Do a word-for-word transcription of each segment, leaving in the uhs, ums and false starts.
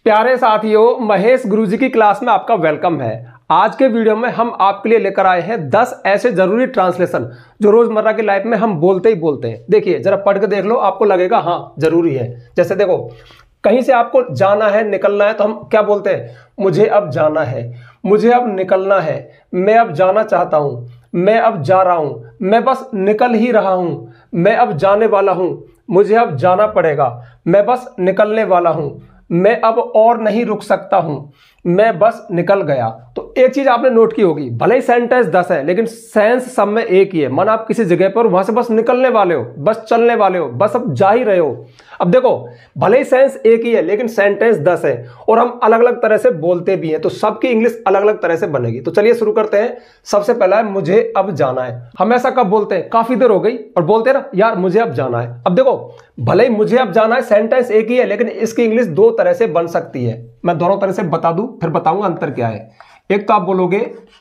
प्यारे साथियों, महेश गुरुजी की क्लास में आपका वेलकम है। आज के वीडियो में हम आपके लिए लेकर आए हैं दस ऐसे जरूरी ट्रांसलेशन जो रोजमर्रा की लाइफ में हम बोलते ही बोलते हैं। देखिए जरा पढ़ के देख लो, आपको लगेगा हाँ जरूरी है। जैसे देखो, कहीं से आपको जाना है, निकलना है, तो हम क्या बोलते हैं? मुझे अब जाना है, मुझे अब निकलना है, मैं अब जाना चाहता हूं, मैं अब जा रहा हूं, मैं बस निकल ही रहा हूं, मैं अब जाने वाला हूं, मुझे अब जाना पड़ेगा, मैं बस निकलने वाला हूं, मैं अब और नहीं रुक सकता हूं, मैं बस निकल गया। तो एक चीज आपने नोट की होगी, भले ही सेंटेंस दस है लेकिन सेंस सब में एक ही है। मन आप किसी जगह पर वहां से बस निकलने वाले हो, बस चलने वाले हो, बस अब जा ही रहे हो। अब देखो, भले ही सेंस एक ही है लेकिन सेंटेंस दस है और हम अलग अलग तरह से बोलते भी हैं, तो सबकी इंग्लिश अलग अलग तरह से बनेगी। तो चलिए शुरू करते हैं। सबसे पहला है मुझे अब जाना है। हम ऐसा कब बोलते हैं? काफी देर हो गई और बोलते हैं ना यार मुझे अब जाना है। अब देखो, भले ही मुझे अब जाना है सेंटेंस एक ही है लेकिन इसकी इंग्लिश दो तरह से बन सकती है। मैं दोनों तरह से बता दूं, फिर बताऊंगा अंतर क्या है। एक तो आप बोलोगे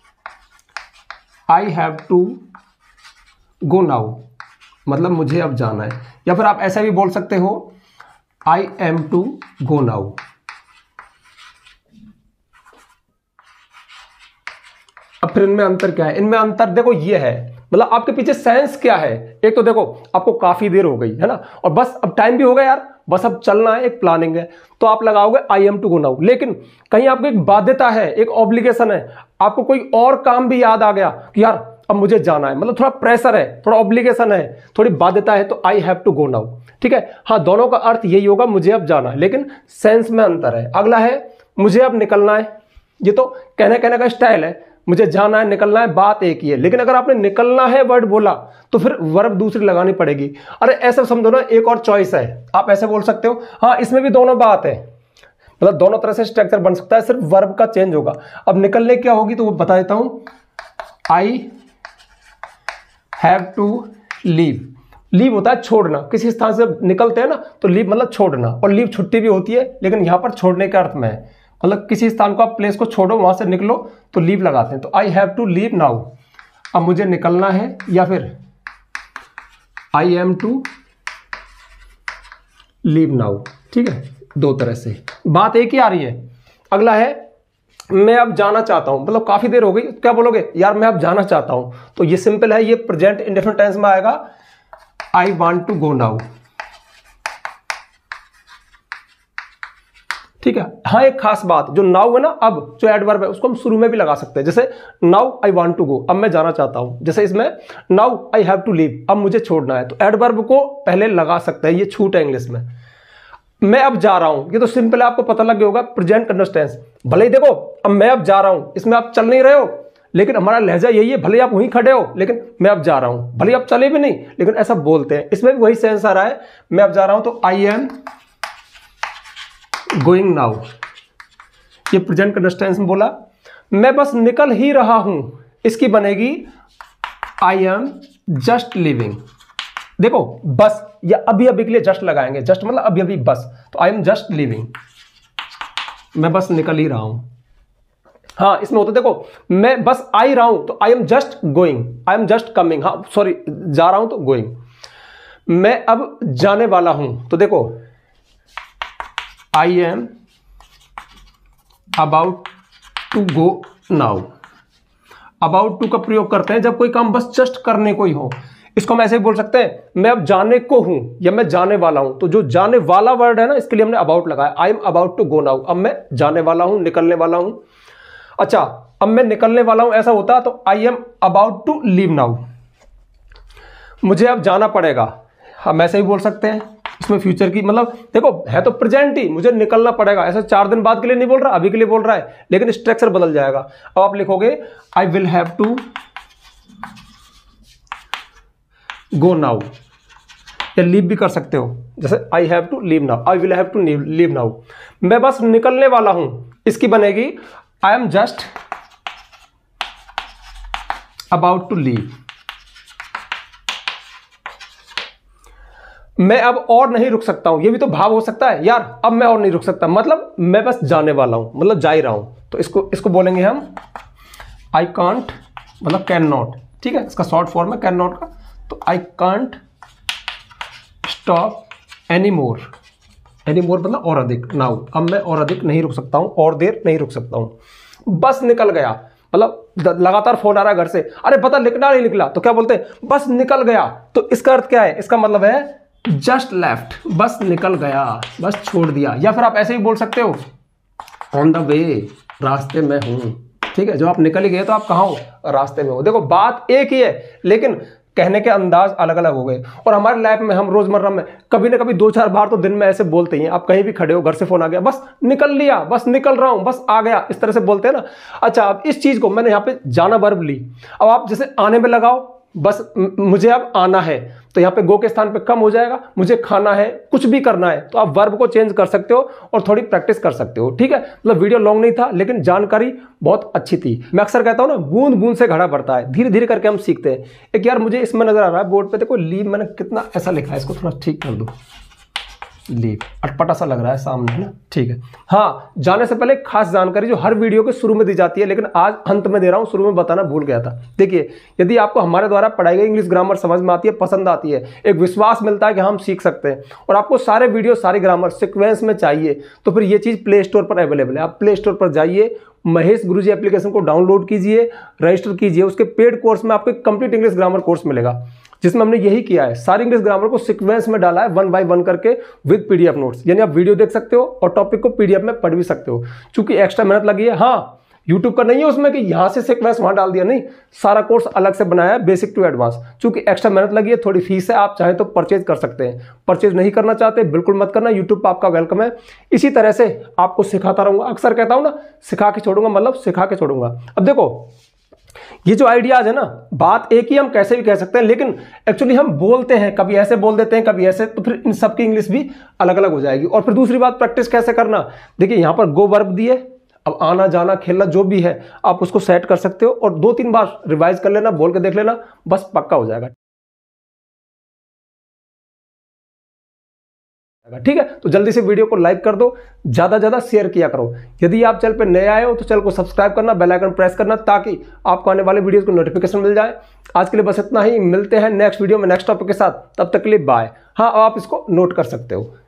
I have to go now, मतलब मुझे अब जाना है, या फिर आप ऐसा भी बोल सकते हो I am to go now. अब फिर इनमें अंतर क्या है? इनमें अंतर देखो ये है, मतलब आपके पीछे सेंस क्या है। एक तो देखो आपको काफी देर हो गई है ना, और बस अब टाइम भी हो गया यार, बस अब चलना है, एक प्लानिंग है, तो आप लगाओगे I am to go now. लेकिन कहीं आपको एक बाध्यता है, एक ऑब्लिगेशन है, आपको कोई और काम भी याद आ गया कि यार अब मुझे जाना है, मतलब थोड़ा प्रेशर है, थोड़ा ऑब्लिगेशन है, थोड़ी बाध्यता है, तो I have to go now. ठीक है, हाँ दोनों का अर्थ यही होगा, मुझे अब जाना है, लेकिन सेंस में अंतर है। अगला है मुझे अब निकलना है। ये तो कहने कहने का स्टाइल है, मुझे जाना है, निकलना है, बात एक ही है। लेकिन अगर आपने निकलना है वर्ड बोला तो फिर वर्ब दूसरी लगानी पड़ेगी। अरे ऐसा समझो ना, एक और चॉइस है, आप ऐसे बोल सकते हो हाँ इसमें भी दोनों बात है, मतलब दोनों तरह से स्ट्रक्चर बन सकता है, सिर्फ वर्ब का चेंज होगा। अब निकलने क्या होगी तो वो बता देता हूं, I have to leave. Leave होता है छोड़ना, किसी स्थान से निकलते हैं ना तो लीव मतलब छोड़ना, और लीव छुट्टी भी होती है लेकिन यहां पर छोड़ने के अर्थ में है, मतलब किसी स्थान को आप प्लेस को छोड़ो, वहां से निकलो तो लीव लगाते हैं। तो I have to leave now, अब मुझे निकलना है, या फिर I am to leave now. ठीक है, दो तरह से बात एक ही आ रही है। अगला है मैं अब जाना चाहता हूं, मतलब काफी देर हो गई, क्या बोलोगे? यार मैं अब जाना चाहता हूं। तो ये सिंपल है, ये प्रेजेंट इंडेफिनिट टेंस में आएगा, I want to go now. ठीक है, हाँ एक खास बात, जो नाउ है ना, अब जो एडवर्ब है उसको हम शुरू में भी लगा सकते हैं। जैसे now I want to go, अब मैं जाना चाहता हूं। जैसे इसमें now I have to leave, अब मुझे छोड़ना है, तो एडवर्ब को पहले लगा सकते हैं, ये छूट है इंग्लिश में। मैं अब जा रहा हूं, ये तो सिंपल है, आपको पता लग गया होगा, प्रेजेंट कंटिन्यूअस टेंस। भले ही देखो अब मैं अब जा रहा हूं, इसमें आप चल नहीं रहे हो लेकिन हमारा लहजा यही है, भले आप वहीं खड़े हो लेकिन मैं अब जा रहा हूं, भले आप चले भी नहीं लेकिन ऐसा बोलते हैं। इसमें भी वही सेंस आ रहा है, मैं अब जा रहा हूं, तो आई एम गोइंग नाउ, ये प्रेजेंट कंटिन्यूअस टेंस में बोला। मैं बस निकल ही रहा हूं, इसकी बनेगी आई एम जस्ट लिविंग। देखो बस या अभी अभी के लिए जस्ट लगाएंगे, जस्ट मतलब अभी अभी, बस, तो आई एम जस्ट लिविंग, मैं बस निकल ही रहा हूं। हाँ इसमें होता देखो, मैं बस आ ही रहा हूं तो I am just going, I am just coming, हाँ सॉरी जा रहा हूं तो गोइंग। मैं अब जाने वाला हूं, तो देखो I am about to go now. About to का प्रयोग करते हैं जब कोई काम बस जस्ट करने को ही हो। इसको हम ऐसे भी बोल सकते हैं, मैं अब जाने को हूं या मैं जाने वाला हूं। तो जो जाने वाला वर्ड है ना, इसके लिए हमने अबाउट लगाया, I am about to go now, अब मैं जाने वाला हूं, निकलने वाला हूं। अच्छा, अब मैं निकलने वाला हूं ऐसा होता तो I am about to leave now, मुझे अब जाना पड़ेगा, हम ऐसे ही बोल सकते हैं। इसमें फ्यूचर की, मतलब देखो है तो प्रेजेंट ही, मुझे निकलना पड़ेगा, ऐसा चार दिन बाद के लिए नहीं बोल रहा, अभी के लिए बोल रहा है, लेकिन स्ट्रक्चर बदल जाएगा। अब आप लिखोगे I will have to go now, या लीव भी कर सकते हो, जैसे I have to leave now, I will have to leave now. मैं बस निकलने वाला हूं, इसकी बनेगी I am just about to leave. मैं अब और नहीं रुक सकता हूं, ये भी तो भाव हो सकता है, यार अब मैं और नहीं रुक सकता, मतलब मैं बस जाने वाला हूं, मतलब जा ही रहा हूं। तो इसको इसको बोलेंगे हम आई कांट, मतलब कैन नॉट। ठीक है, इसका शॉर्ट फॉर्म है कैन नॉट का, तो I can't stop any more, any more मतलब और अधिक, नाउ अब मैं और अधिक नहीं रुक सकता हूं, और देर नहीं रुक सकता हूं। बस निकल गया, मतलब लगातार फोन आ रहा है घर से, अरे पता लिखना नहीं निकला, तो क्या बोलते हैं, बस निकल गया। तो इसका अर्थ क्या है, इसका मतलब है जस्ट लेफ्ट, बस निकल गया, बस छोड़ दिया। या फिर आप ऐसे ही बोल सकते हो ऑन द वे, रास्ते में हूं। ठीक है, जब आप निकल ही गए तो आप कहां हो, रास्ते में हो। देखो बात एक ही है लेकिन कहने के अंदाज अलग अलग हो गए। और हमारे लाइफ में हम रोजमर्रा में कभी ना कभी दो चार बार तो दिन में ऐसे बोलते ही हैं। आप कहीं भी खड़े हो, घर से फोन आ गया, बस निकल लिया, बस निकल रहा हूं, बस आ गया, इस तरह से बोलते हैं ना। अच्छा, अब इस चीज को मैंने यहाँ पे जाना वर्ब ली, अब आप जैसे आने में लगाओ, बस मुझे अब आना है, तो यहाँ पे गो के स्थान पे कम हो जाएगा, मुझे खाना है, कुछ भी करना है, तो आप वर्ब को चेंज कर सकते हो और थोड़ी प्रैक्टिस कर सकते हो। ठीक है, मतलब वीडियो लॉन्ग नहीं था लेकिन जानकारी बहुत अच्छी थी। मैं अक्सर कहता हूं ना, बूंद बूंद से घड़ा भरता है, धीरे धीरे करके हम सीखते हैं। एक यार मुझे इसमें नजर आ रहा है बोर्ड पे, देखो लीव मैंने कितना ऐसा लिखा है, इसको थोड़ा ठीक कर दो, लीव अटपटा सा लग रहा है सामने, है ना। ठीक है, हाँ, जाने से पहले खास जानकारी जो हर वीडियो के शुरू में दी जाती है, लेकिन आज अंत में दे रहा हूं, शुरू में बताना भूल गया था। देखिए, यदि आपको हमारे द्वारा पढ़ाई गई इंग्लिश ग्रामर समझ में आती है, पसंद आती है, एक विश्वास मिलता है कि हम सीख सकते हैं, और आपको सारे वीडियो सारी ग्रामर सिक्वेंस में चाहिए, तो फिर ये चीज प्ले स्टोर पर अवेलेबल है। आप प्ले स्टोर पर जाइए, महेश गुरुजी एप्लीकेशन को डाउनलोड कीजिए, रजिस्टर कीजिए, उसके पेड कोर्स में आपको कंप्लीट इंग्लिश ग्रामर कोर्स मिलेगा, जिसमें हमने यही किया है, सारी इंग्लिश ग्रामर को सीक्वेंस में डाला है, वन बाय वन करके विद पीडीएफ नोट्स। यानी आप वीडियो देख सकते हो और टॉपिक को पीडीएफ में पढ़ भी सकते हो। चूंकि एक्स्ट्रा मेहनत लगी है, हाँ, यूट्यूब का नहीं है उसमें कि यहां से सीक्वेंस वहां डाल दिया, नहीं, सारा कोर्स अलग से बनाया है, बेसिक टू एडवांस। चूंकि एक्स्ट्रा मेहनत लगी है, थोड़ी फीस है, आप चाहे तो परचेज कर सकते हैं। परचेज नहीं करना चाहते बिल्कुल मत करना, यूट्यूब पर आपका वेलकम है। इसी तरह से आपको सिखाता रहूंगा, अक्सर कहता हूं ना, सिखा के छोड़ूंगा मतलब सिखा के छोड़ूंगा। अब देखो, ये जो आइडियाज है ना, बात एक ही, हम कैसे भी कह सकते हैं, लेकिन एक्चुअली हम बोलते हैं, कभी ऐसे बोल देते हैं, कभी ऐसे, तो फिर इन सब की इंग्लिश भी अलग अलग हो जाएगी। और फिर दूसरी बात, प्रैक्टिस कैसे करना, देखिए यहां पर गो वर्ब दिए, अब आना जाना खेलना जो भी है आप उसको सेट कर सकते हो, और दो तीन बार रिवाइज कर लेना, बोल के देख लेना, बस पक्का हो जाएगा। ठीक है, तो जल्दी से वीडियो को लाइक कर दो, ज्यादा ज्यादा शेयर किया करो। यदि आप चैनल पे नए आए हो तो चैनल को सब्सक्राइब करना, बेल आइकन प्रेस करना, ताकि आपको आने वाले वीडियोस को नोटिफिकेशन मिल जाए। आज के लिए बस इतना ही, मिलते हैं नेक्स्ट वीडियो में नेक्स्ट टॉपिक के साथ, तब तक के लिए बाय। हाँ, आप इसको नोट कर सकते हो।